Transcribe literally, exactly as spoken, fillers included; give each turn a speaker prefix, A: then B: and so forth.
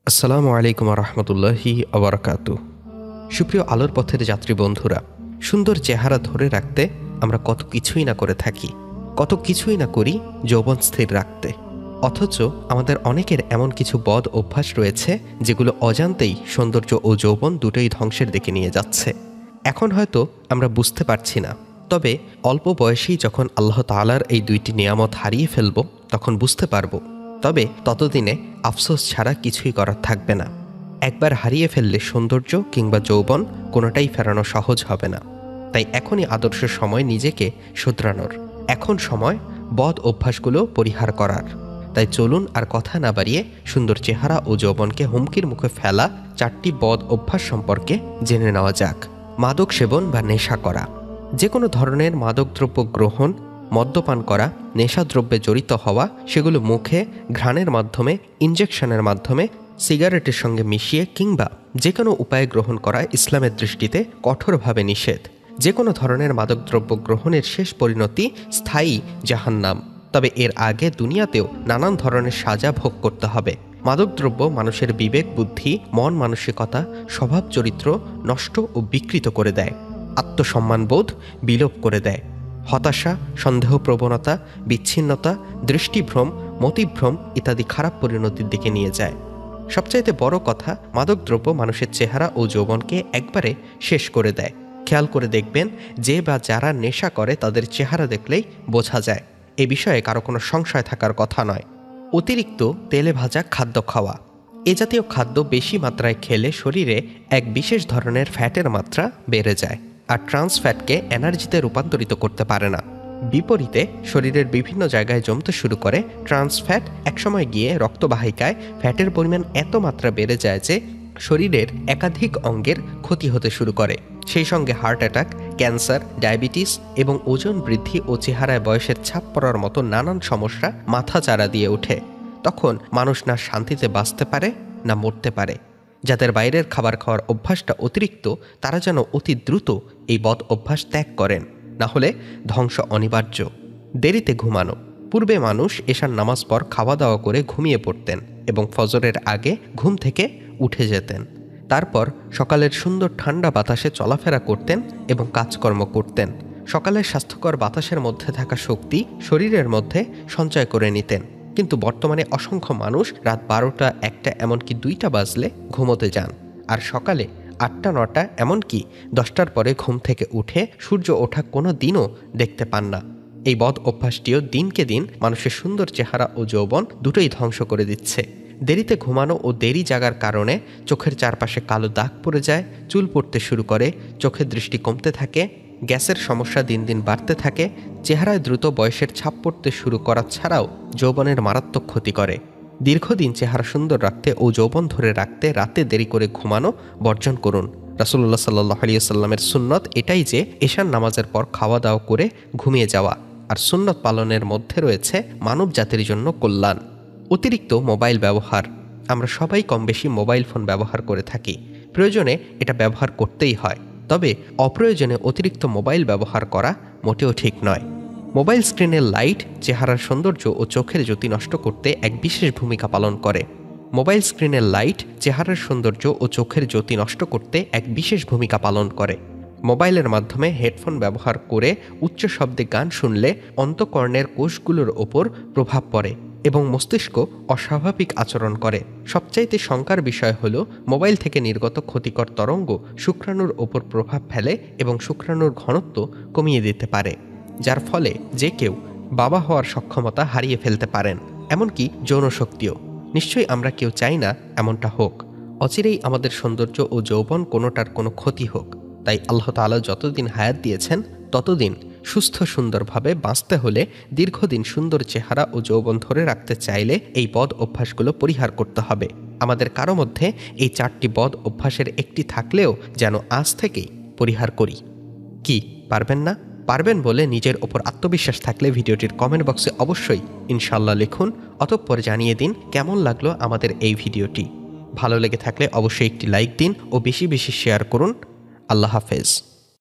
A: আসসালামু আলাইকুম রহমতুল্লাহি আবরাকাতু। সুপ্রিয় আলোর পথের যাত্রী বন্ধুরা, সুন্দর চেহারা ধরে রাখতে আমরা কত কিছুই না করে থাকি, কত কিছুই না করি যৌবন স্থির রাখতে। অথচ আমাদের অনেকের এমন কিছু বদ অভ্যাস রয়েছে যেগুলো অজান্তেই সৌন্দর্য ও যৌবন দুটোই ধ্বংসের দিকে নিয়ে যাচ্ছে। এখন হয়তো আমরা বুঝতে পারছি না, তবে অল্প বয়সেই যখন আল্লাহ তাআলার এই দুইটি নিয়ামত হারিয়ে ফেলব তখন বুঝতে পারবো। তবে ততদিনে আফসোস ছাড়া কিছুই করার থাকবে না। একবার হারিয়ে ফেললে সৌন্দর্য কিংবা যৌবন কোনোটাই ফেরানো সহজ হবে না। তাই এখনই আদর্শ সময় নিজেকে শুধরানোর, এখন সময় বদ অভ্যাসগুলো পরিহার করার। তাই চলুন আর কথা না বাড়িয়ে সুন্দর চেহারা ও যৌবনকে হুমকির মুখে ফেলা চারটি বদ অভ্যাস সম্পর্কে জেনে নেওয়া যাক। মাদক সেবন বা নেশা করা। যে কোনো ধরনের মাদকদ্রব্য গ্রহণ, মদ্যপান করা, নেশাদ্রব্যে জড়িত হওয়া, সেগুলো মুখে ঘ্রাণের মাধ্যমে, ইনজেকশনের মাধ্যমে, সিগারেটের সঙ্গে মিশিয়ে কিংবা যে কোনো উপায়ে গ্রহণ করা ইসলামের দৃষ্টিতে কঠোরভাবে নিষেধ। যে কোনো ধরনের মাদকদ্রব্য গ্রহণের শেষ পরিণতি স্থায়ী জাহান্নাম। তবে এর আগে দুনিয়াতেও নানান ধরনের সাজা ভোগ করতে হবে। মাদকদ্রব্য মানুষের বিবেক, বুদ্ধি, মন মানসিকতা, স্বভাব চরিত্র নষ্ট ও বিকৃত করে দেয়, আত্মসম্মানবোধ বিলোপ করে দেয়, হতাশা, সন্দেহ প্রবণতা, বিচ্ছিন্নতা, দৃষ্টিভ্রম, মতিভ্রম ইত্যাদি খারাপ পরিণতির দিকে নিয়ে যায়। সবচাইতে বড় কথা, মাদকদ্রব্য মানুষের চেহারা ও যৌবনকে একবারে শেষ করে দেয়। খেয়াল করে দেখবেন, যে বা যারা নেশা করে তাদের চেহারা দেখলেই বোঝা যায়। এ বিষয়ে কারো কোনো সংশয় থাকার কথা নয়। অতিরিক্ত তেলে ভাজা খাদ্য খাওয়া। এ জাতীয় খাদ্য বেশি মাত্রায় খেলে শরীরে এক বিশেষ ধরনের ফ্যাটের মাত্রা বেড়ে যায়, আর ট্রান্স ফ্যাটকে এনার্জিতে রূপান্তরিত করতে পারে না। বিপরীতে শরীরের বিভিন্ন জায়গায় জমতে শুরু করে ট্রান্স ফ্যাট। একসময় গিয়ে রক্তবাহিকায় ফ্যাটের পরিমাণ এত মাত্রা বেড়ে যায় যে শরীরের একাধিক অঙ্গের ক্ষতি হতে শুরু করে। সেই সঙ্গে হার্ট অ্যাটাক, ক্যান্সার, ডায়াবেটিস এবং ওজন বৃদ্ধি ও চেহারায় বয়সের ছাপ পড়ার মতো নানান সমস্যা মাথা চাড়া দিয়ে ওঠে। তখন মানুষ না শান্তিতে বাঁচতে পারে না মরতে পারে। যাদের বাইরের খাবার খাওয়ার অভ্যাসটা অতিরিক্ত, তারা যেন অতি দ্রুত এই বদ অভ্যাস ত্যাগ করেন, না হলে ধ্বংস অনিবার্য। দেরিতে ঘুমানো। পূর্বে মানুষ এশার নামাজ পর খাওয়া দাওয়া করে ঘুমিয়ে পড়তেন এবং ফজরের আগে ঘুম থেকে উঠে যেতেন। তারপর সকালের সুন্দর ঠান্ডা বাতাসে চলাফেরা করতেন এবং কাজকর্ম করতেন। সকালের স্বাস্থ্যকর বাতাসের মধ্যে থাকা শক্তি শরীরের মধ্যে সঞ্চয় করে নিতেন। কিন্তু বর্তমানে অসংখ্য মানুষ রাত বারোটা, একটা, এমনকি দুইটা বাজলে ঘুমোতে যান, আর সকালে আটটা, নটা, এমনকি দশটার পরে ঘুম থেকে উঠে সূর্য ওঠা কোনো দিনও দেখতে পান না। এই বদ অভ্যাসটিও দিনকে দিন মানুষের সুন্দর চেহারা ও যৌবন দুটোই ধ্বংস করে দিচ্ছে। দেরিতে ঘুমানো ও দেরি জাগার কারণে চোখের চারপাশে কালো দাগ পড়ে যায়, চুল পড়তে শুরু করে, চোখের দৃষ্টি কমতে থাকে, গ্যাসের সমস্যা দিন দিন বাড়তে থাকে, চেহারায় দ্রুত বয়সের ছাপ পড়তে শুরু করা ছাড়াও যৌবনের মারাত্মক ক্ষতি করে। দীর্ঘদিন চেহারা সুন্দর রাখতে ও যৌবন ধরে রাখতে রাতে দেরি করে ঘুমানো বর্জন করুন। রাসূলুল্লাহ সাল্লাল্লাহু আলাইহি ওয়াসাল্লামের সুন্নত এটাই যে এশার নামাজের পর খাওয়া দাওয়া করে ঘুমিয়ে যাওয়া, আর সুন্নত পালনের মধ্যে রয়েছে মানব জাতির জন্য কল্যাণ। অতিরিক্ত মোবাইল ব্যবহার। আমরা সবাই কম বেশি মোবাইল ফোন ব্যবহার করে থাকি। প্রয়োজনে এটা ব্যবহার করতেই হয়, তবে অপ্রয়োজনে অতিরিক্ত মোবাইল ব্যবহার করা মোটেও ঠিক নয়। মোবাইল স্ক্রিনের লাইট চেহারার সৌন্দর্য ও চোখের জ্যোতি নষ্ট করতে এক বিশেষ ভূমিকা পালন করে। মোবাইল স্ক্রিনের লাইট চেহারার সৌন্দর্য ও চোখের জ্যোতি নষ্ট করতে এক বিশেষ ভূমিকা পালন করে। মোবাইলের মাধ্যমে হেডফোন ব্যবহার করে উচ্চ শব্দে গান শুনলে অন্তঃকর্ণের কোষগুলোর ওপর প্রভাব পড়ে এবং মস্তিষ্ক অস্বাভাবিক আচরণ করে। সবচাইতে শঙ্কার বিষয় হলো, মোবাইল থেকে নির্গত ক্ষতিকর তরঙ্গ শুক্রাণুর ওপর প্রভাব ফেলে এবং শুক্রাণুর ঘনত্ব কমিয়ে দিতে পারে, যার ফলে যে কেউ বাবা হওয়ার সক্ষমতা হারিয়ে ফেলতে পারেন, এমনকি যৌন শক্তিও। নিশ্চয়ই আমরা কেউ চাই না এমনটা হোক। অচিরেই আমাদের সৌন্দর্য ও যৌবন কোনোটার কোনো ক্ষতি হোক। তাই আল্লাহ তাআলা যতদিন হায়াত দিয়েছেন ততদিন সুস্থ সুন্দরভাবে বাঁচতে হলে, দীর্ঘদিন সুন্দর চেহারা ও যৌবন ধরে রাখতে চাইলে এই বদ অভ্যাসগুলো পরিহার করতে হবে। আমাদের কারো মধ্যে এই চারটি বদ অভ্যাসের একটি থাকলেও যেন আজ থেকেই পরিহার করি। কি পারবেন না? পারবেন বলে নিজের ওপর আত্মবিশ্বাস থাকলে ভিডিওটির কমেন্ট বক্সে অবশ্যই ইনশাল্লাহ লিখুন, অতঃপর জানিয়ে দিন কেমন লাগলো আমাদের এই ভিডিওটি। ভালো লেগে থাকলে অবশ্যই একটি লাইক দিন ও বেশি বেশি শেয়ার করুন। আল্লাহ হাফেজ।